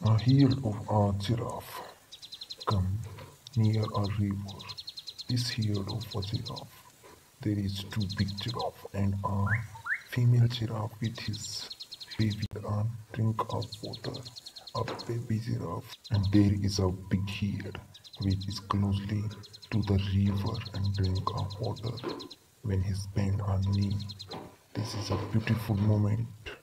A heel of a giraffe come near a river. This heel of a giraffe. There is two big giraffe and a female giraffe with his baby a drink of water. A baby giraffe and there is a big head which is closely to the river and drink of water when he bend a knee. This is a beautiful moment.